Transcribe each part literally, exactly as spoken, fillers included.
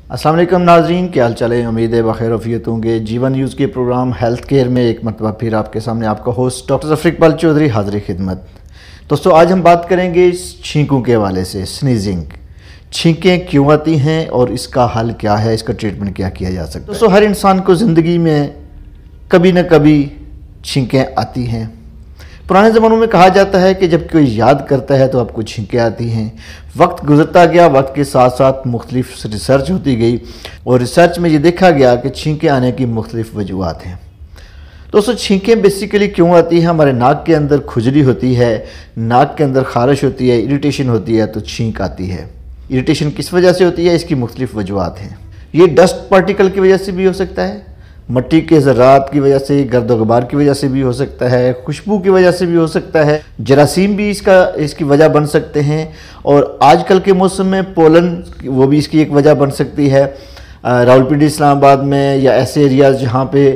अस्सलाम वालेकुम नाज़रीन, क्या हाल चाल है। उम्मीद है बखैर वफियत होंगे। जीवन न्यूज़ के प्रोग्राम हेल्थ केयर में एक मरतबा फिर आपके सामने आपका होस्ट डॉक्टर ज़फ़र इक़बाल चौधरी हाज़िर खिदमत। दोस्तों, आज हम बात करेंगे छींकों के हवाले से। स्नीजिंग, छींकें क्यों आती हैं और इसका हल क्या है, इसका ट्रीटमेंट क्या किया जा सकता है। दोस्तों, हर इंसान को ज़िंदगी में कभी न कभी छींकें आती हैं। पुराने ज़मानों में कहा जाता है कि जब कोई याद करता है तो आपको छींकें आती हैं। वक्त गुजरता गया, वक्त के साथ साथ मुख्तलिफ रिसर्च होती गई और रिसर्च में ये देखा गया कि छींकें आने की मुख्तलिफ वजूहात हैं। दोस्तों, छींकें बेसिकली क्यों आती हैं? हमारे नाक के अंदर खुजली होती है, नाक के अंदर खारिश होती है, इरिटेशन होती है तो छींक आती है। इरिटेशन किस वजह से होती है, इसकी मुख्तलिफ वजूहात हैं। ये डस्ट पार्टिकल की वजह से भी हो सकता है, मट्टी के ज़रात की वजह से, गर्द व गुबार की वजह से भी हो सकता है, खुशबू की वजह से भी हो सकता है, जरासीम भी इसका इसकी वजह बन सकते हैं, और आजकल के मौसम में पोलन वो भी इसकी एक वजह बन सकती है। रावलपिंडी, इस्लामाबाद में या ऐसे एरियाज़ जहाँ पे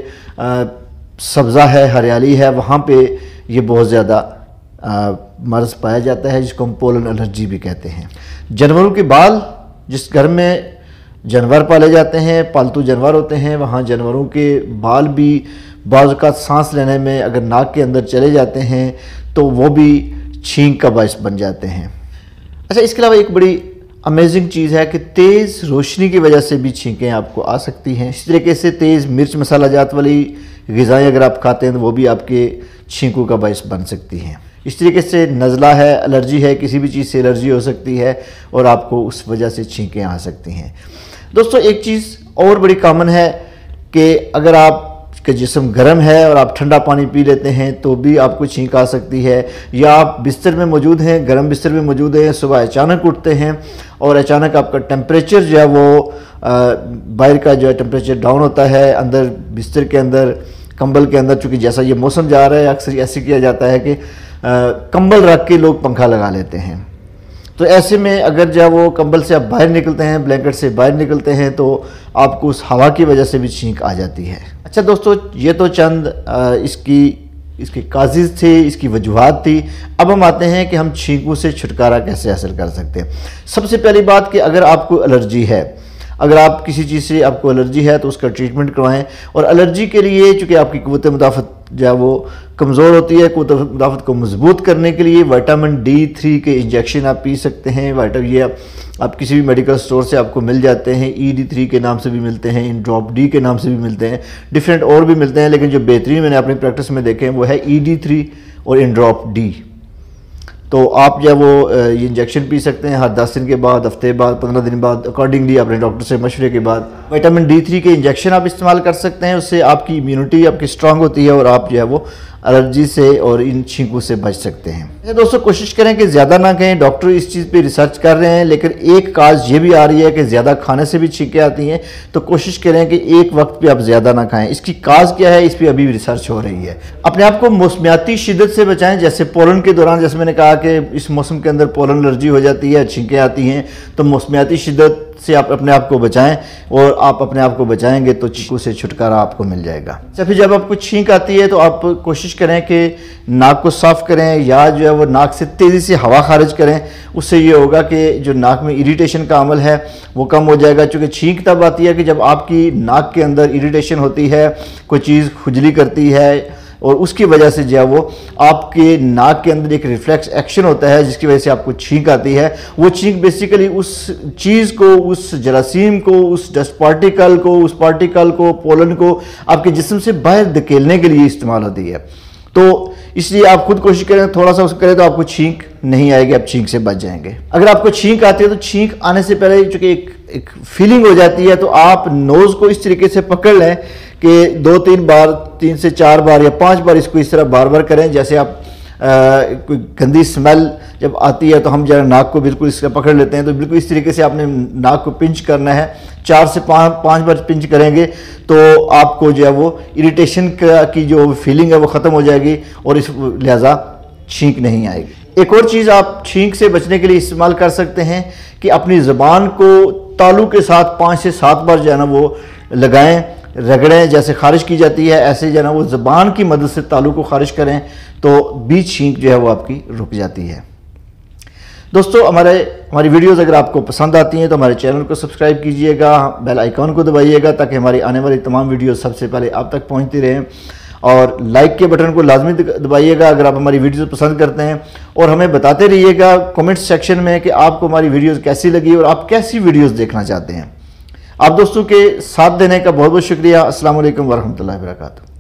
सब्ज़ा है, हरियाली है, वहाँ पे ये बहुत ज़्यादा मर्ज़ पाया जाता है जिसको हम पोलन एलर्जी भी कहते हैं। जानवरों के बाल, जिस घर में जानवर पाले जाते हैं, पालतू जानवर होते हैं, वहाँ जानवरों के बाल भी बाज़ औक़ात सांस लेने में अगर नाक के अंदर चले जाते हैं तो वो भी छींक का बायस बन जाते हैं। अच्छा, इसके अलावा एक बड़ी अमेजिंग चीज़ है कि तेज़ रोशनी की वजह से भी छींकें आपको आ सकती हैं। इस तरीके से तेज़ मिर्च मसाला जात वाली ग़िज़ाएँ अगर आप खाते हैं तो वो भी आपके छींकों का बायस बन सकती हैं। इस तरीके से नज़ला है, एलर्जी है, किसी भी चीज़ से एलर्जी हो सकती है और आपको उस वजह से छींकें आ सकती हैं। दोस्तों, एक चीज़ और बड़ी कॉमन है कि अगर आपका जिस्म गर्म है और आप ठंडा पानी पी लेते हैं तो भी आपको छींक आ सकती है, या आप बिस्तर में मौजूद हैं, गर्म बिस्तर में मौजूद हैं, सुबह अचानक उठते हैं और अचानक आपका टेम्परेचर जो है वो बाहर का जो है टेम्परेचर डाउन होता है, अंदर बिस्तर के अंदर, कंबल के अंदर, चूँकि जैसा ये मौसम जा रहा है अक्सर ऐसे किया जाता है कि कंबल रख के लोग पंखा लगा लेते हैं। तो ऐसे में अगर जब वो कंबल से आप बाहर निकलते हैं, ब्लैंकेट से बाहर निकलते हैं, तो आपको उस हवा की वजह से भी छींक आ जाती है। अच्छा दोस्तों, ये तो चंद इसकी इसके काजिज़ थे, इसकी वजूहात थी। अब हम आते हैं कि हम छींकों से छुटकारा कैसे हासिल कर सकते हैं। सबसे पहली बात कि अगर आपको एलर्जी है, अगर आप किसी चीज़ से आपको एलर्जी है तो उसका ट्रीटमेंट करवाएं। और एलर्जी के लिए चूँकि आपकी क़ुव्वत मुदाफ़त जो है वो कमज़ोर होती है, क़ुव्वत मुदाफ़त को मजबूत करने के लिए विटामिन डी थ्री के इंजेक्शन आप पी सकते हैं। विटामिन ये आप किसी भी मेडिकल स्टोर से आपको मिल जाते हैं। ई डी थ्री के नाम से भी मिलते हैं, इन ड्रॉप डी के नाम से भी मिलते हैं, डिफरेंट और भी मिलते हैं, लेकिन जो बेहतरीन मैंने अपनी प्रैक्टिस में देखे हैं वो है ई डी थ्री और इन ड्रॉप डी। तो आप जब वो ये इंजेक्शन पी सकते हैं हर दस दिन के बाद, हफ्ते बाद, पंद्रह दिन बाद, अकॉर्डिंगली अपने डॉक्टर से मशवरे के बाद। विटामिन डी थ्री के इंजेक्शन आप इस्तेमाल कर सकते हैं, उससे आपकी इम्यूनिटी आपकी स्ट्रांग होती है और आप जो है वो एलर्जी से और इन छींकों से बच सकते हैं। दोस्तों, कोशिश करें कि ज़्यादा ना कहें। डॉक्टर इस चीज़ पे रिसर्च कर रहे हैं, लेकिन एक काज ये भी आ रही है कि ज़्यादा खाने से भी छींकें आती हैं, तो कोशिश करें कि एक वक्त पे आप ज़्यादा ना खाएं। इसकी काज क्या है, इस पर अभी भी रिसर्च हो रही है। अपने आप को मौसमियाती शिद्दत से बचाएं, जैसे पोलन के दौरान, जैसे मैंने कहा कि इस मौसम के अंदर पोलन एलर्जी हो जाती है, छींकें आती हैं, तो मौसमियाती शिद्दत से आप अपने आप को बचाएं, और आप अपने आप को बचाएंगे तो छींकों से छुटकारा आपको मिल जाएगा। अच्छा, फिर जब आपको छींक आती है तो आप कोशिश करें कि नाक को साफ़ करें, या जो है वो नाक से तेज़ी से हवा खारिज करें। उससे ये होगा कि जो नाक में इरिटेशन का अमल है वो कम हो जाएगा। चूँकि छींक तब आती है कि जब आपकी नाक के अंदर इरिटेशन होती है, कोई चीज़ खुजली करती है, और उसकी वजह से जो है वो आपके नाक के अंदर एक रिफ्लेक्स एक्शन होता है जिसकी वजह से आपको छींक आती है। वो छींक बेसिकली उस चीज़ को, उस जरासीम को, उस डस्ट पार्टिकल को, उस पार्टिकल को, पोलन को आपके जिस्म से बाहर धकेलने के लिए इस्तेमाल होती है। तो इसलिए आप खुद कोशिश करें, थोड़ा सा उसको करें तो आपको छींक नहीं आएगी, आप छींक से बच जाएंगे। अगर आपको छींक आती है तो छींक आने से पहले चूँकि एक एक फीलिंग हो जाती है, तो आप नोज़ को इस तरीके से पकड़ लें कि दो तीन बार, तीन से चार बार या पांच बार इसको इस तरह बार बार करें। जैसे आप आ, कोई गंदी स्मेल जब आती है तो हम जरा नाक को बिल्कुल इसका पकड़ लेते हैं, तो बिल्कुल इस तरीके से आपने नाक को पिंच करना है। चार से पाँच पाँच बार पिंच करेंगे तो आपको जो है वो इरिटेशन की जो फीलिंग है वो ख़त्म हो जाएगी और इस लिहाजा छींक नहीं आएगी। एक और चीज़ आप छींक से बचने के लिए इस्तेमाल कर सकते हैं कि अपनी ज़बान को तालू के साथ पाँच से सात बार जो है ना वो लगाएं, रगड़ें। जैसे खारिश की जाती है ऐसे जो है ना वो ज़बान की मदद से तालू को खारिश करें तो भी छींक जो है वो आपकी रुक जाती है। دوستو ہمارے ہماری ویڈیوز اگر آپ کو پسند آتی ہیں تو ہمارے چینل کو سبسکرائب کیجئے گا، بیل آئیکن کو دبائیے گا تاکہ ہماری آنے والی تمام ویڈیوز سب سے پہلے آپ تک پہنچتی رہیں، اور لائک کے بٹن کو لازمی دبائیے گا اگر آپ ہماری ویڈیوز پسند کرتے ہیں، اور ہمیں بتاتے رہیے گا کومنٹ سیکشن میں کہ آپ کو ہماری ویڈیوز کیسی لگی اور آپ کیسی ویڈیوز دیکھنا چاہتے ہیں۔ آپ دوستوں کے ساتھ دینے کا بہت بہت شکریہ۔ السلام علیکم ورحمۃ اللہ وبرکاتہ۔